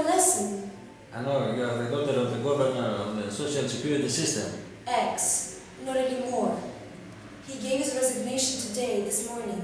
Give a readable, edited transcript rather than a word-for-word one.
lesson. I know, you are the daughter of the governor of the social security system. Ex. Not anymore. He gave his resignation today, this morning.